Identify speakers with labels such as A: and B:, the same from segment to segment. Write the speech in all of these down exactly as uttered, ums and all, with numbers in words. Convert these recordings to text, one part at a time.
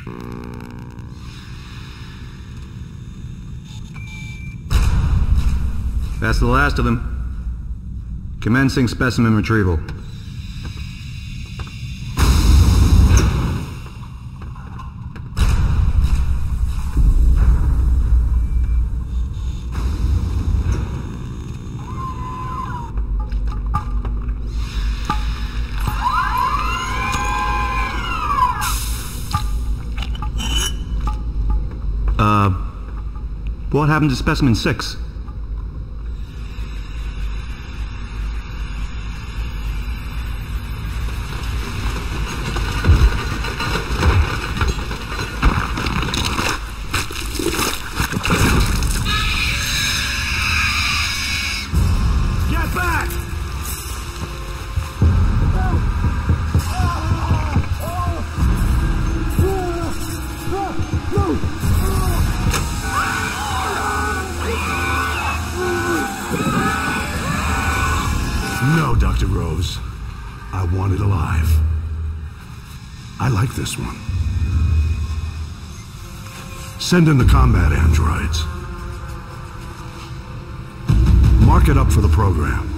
A: That's the last of them. Commencing specimen retrieval. Uh, what happened to specimen six?
B: No, Doctor Rose. I want it alive. I like this one. Send in the combat androids. Mark it up for the program.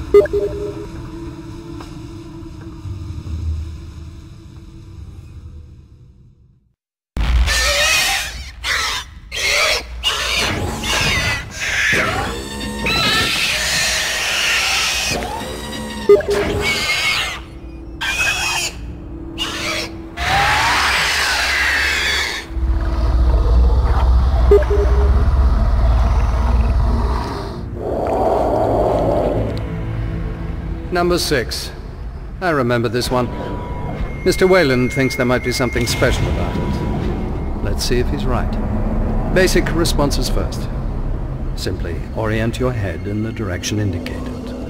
C: Number six. I remember this one. Mister Weyland thinks there might be something special about it. Let's see if he's right. Basic responses first. Simply orient your head in the direction indicated.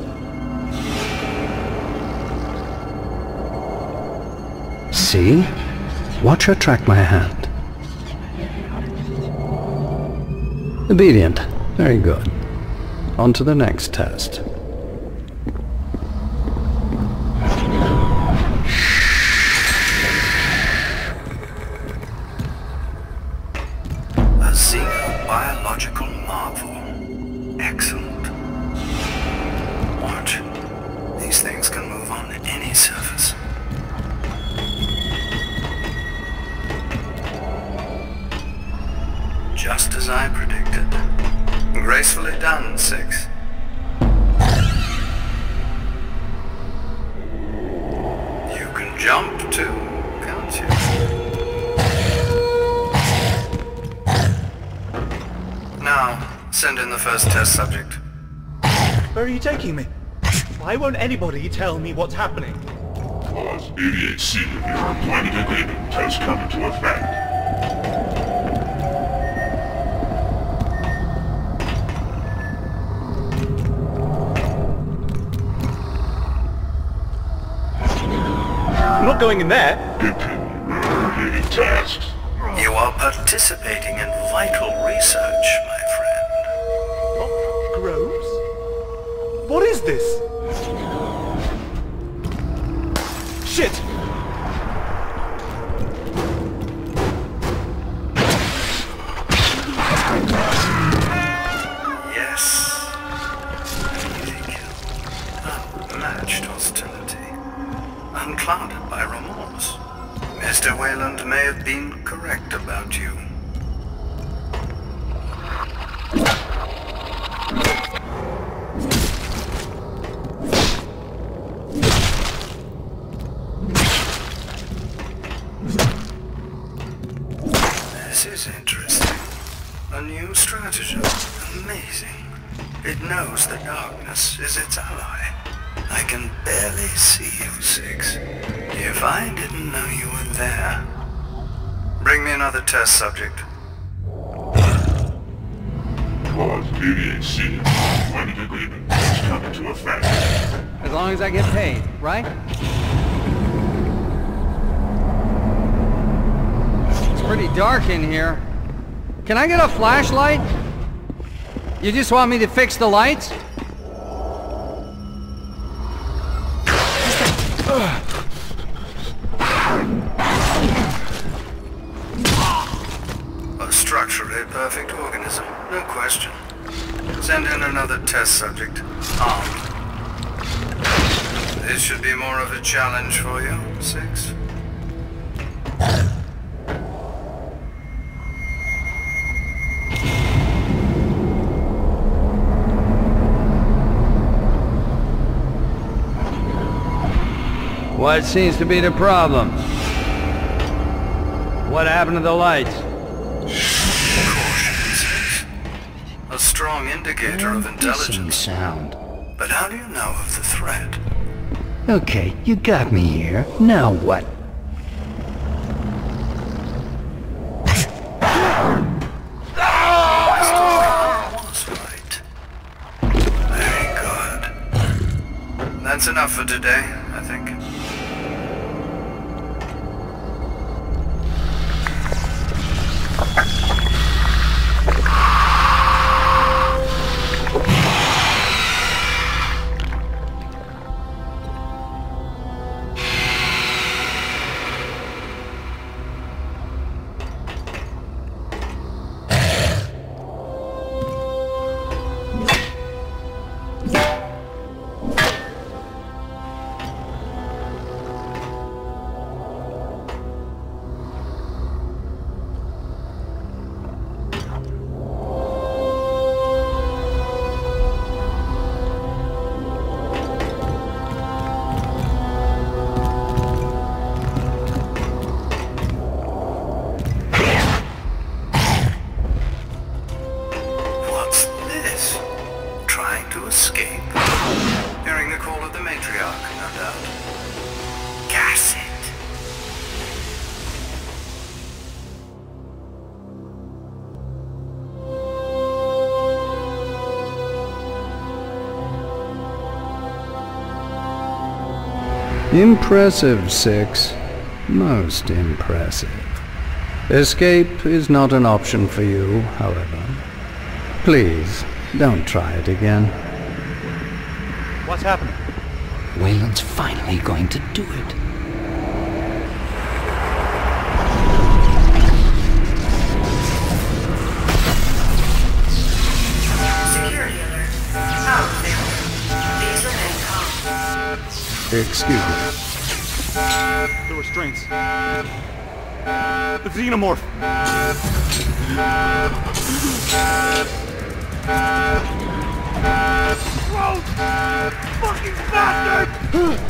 C: See? Watch her track my hand. Obedient. Very good. On to the next test.
D: A xenobiological marvel. Excellent. Watch. These things can move on any surface. Just as I predicted. Gracefully done, Six. You can jump too, can't you? Now, send in the first test subject.
E: Where are you taking me? Why won't anybody tell me what's happening?
F: Because eighty-eight C of your employment agreement has come into effect.
E: I'm not going in there.
F: Continue tasks.
D: You are participating in vital research, my friend.
E: Doctor Groves? What is this? Shit!
D: Yes. Easy kill. Unmatched hostility. Unclouded by remorse. Mister Weyland may have been correct about you. This is interesting. A new stratagem. Amazing. It knows the darkness is its ally. I can barely see you, Six. If I didn't know you were there... Bring me another test subject.
F: Because eighty-eight C of your employment agreement has come into effect.
C: As long as I get paid, right? It's pretty dark in here. Can I get a flashlight? You just want me to fix the lights?
D: a perfect organism, no question. Send in another test subject. Armed. This should be more of a challenge for you, Six.
G: What seems to be the problem? What happened to the lights?
D: Caution, Six. A strong indicator of intelligence.
G: Sound.
D: But how do you know of the threat?
G: Okay, you got me here. Now what?
D: Was right. Very good. That's enough for today, I think.
C: Impressive, Six. Most impressive. Escape is not an option for you, however. Please, don't try it again.
E: What's happening?
G: Wayland's finally going to do it.
H: Security alert. Power failure. Please remain calm.
C: Excuse me.
E: The restraints. The xenomorph. Gross! Fucking bastard!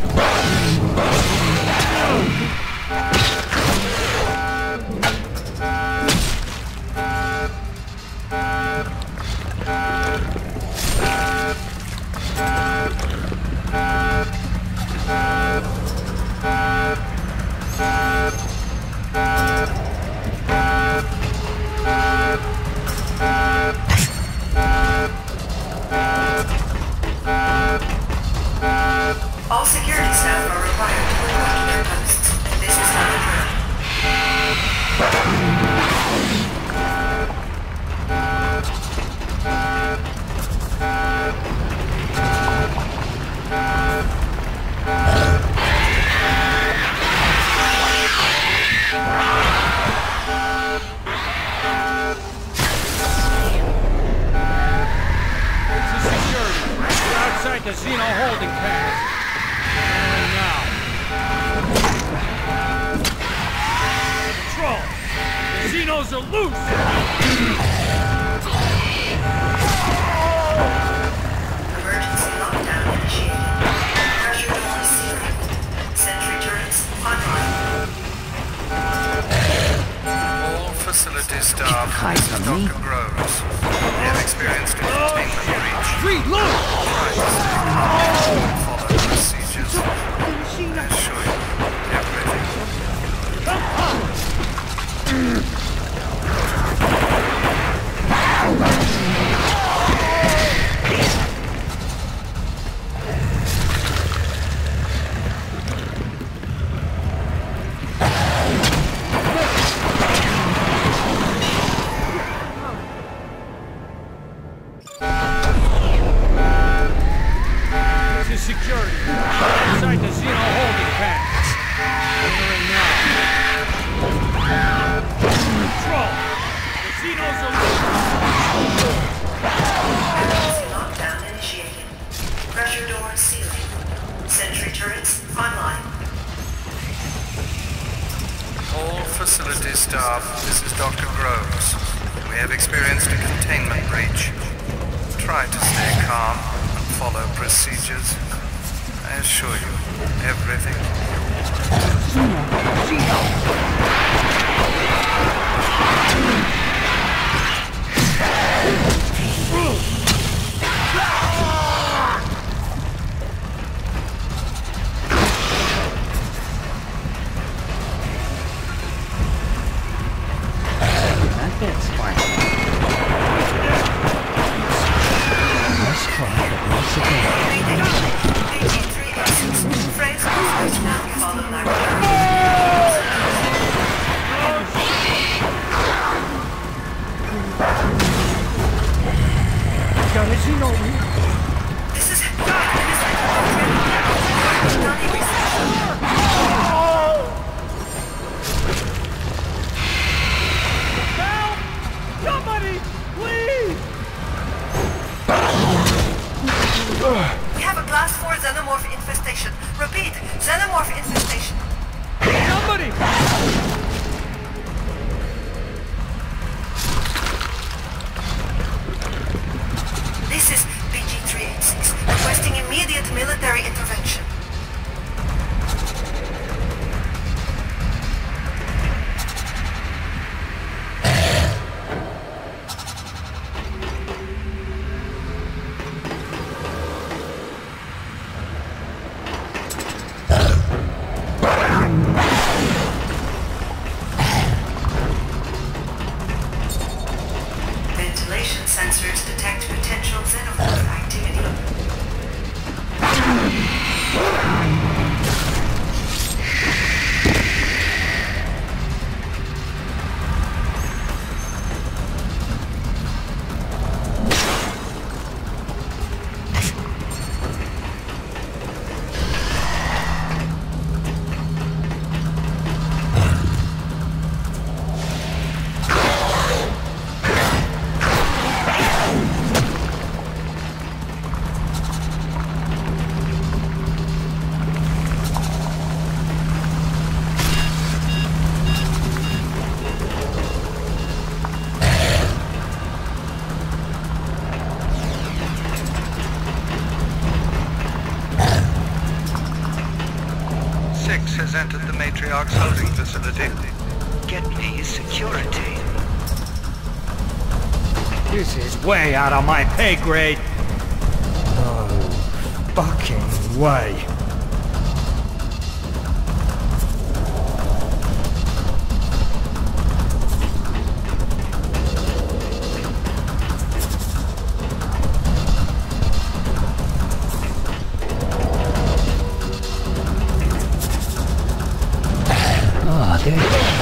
H: All security staff are required to report to their posts. This is not a drill.
I: Outside the Xeno holding pad. And now. Control! The Xenos are loose!
H: Emergency lockdown initiated. Pressure deploy zero. Sentry turrets online.
D: All facility staff,
G: hide
D: this is
G: from me.
D: Doctor Groves. We have experienced a containment breach.
I: Reload!
D: Try to stay calm and follow the procedures. I assure you, everything.
I: This is security. Inside the Xeno holding pad.
D: Facility staff, this is Doctor Groves. We have experienced a containment breach. Try to stay calm and follow procedures. I assure you, everything
G: That's fine. Let's try it once again.
H: Phrase was now follow that.
I: Does he know me?
H: This is
I: Help! Somebody, please!
H: We have a class four xenomorph infestation. Repeat, xenomorph infestation.
I: Somebody!
H: This is B G three eighty-six, requesting immediate military intervention. Ventilation sensors detect potential xenomorph activity.
D: Six has entered the Matriarch's holding facility.
J: Get me security.
I: This is way out of my pay grade. No fucking way.
G: Ah, there it is.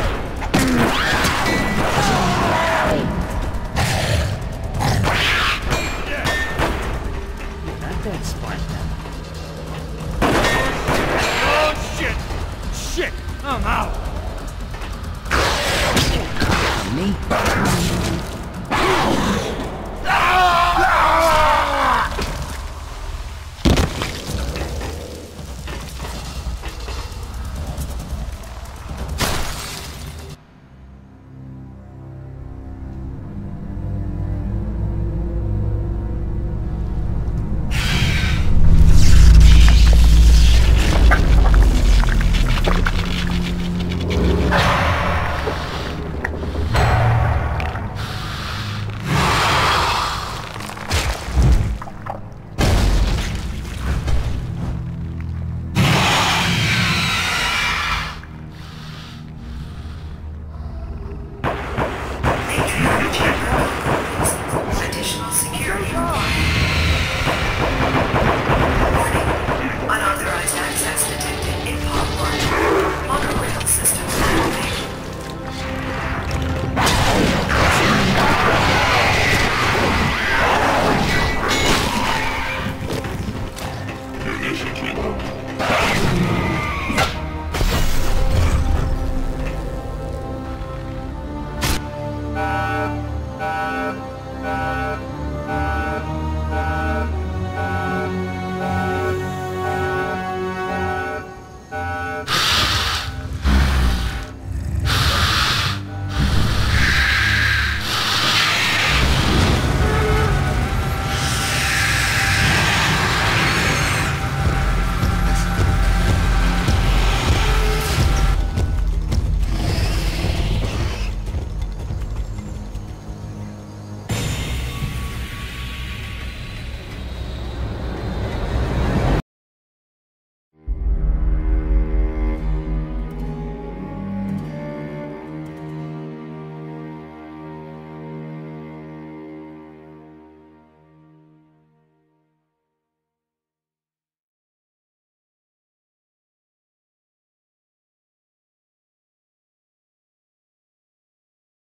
G: That's fine.
I: Oh shit! Shit! I'm out!
G: Me?
H: Additional security.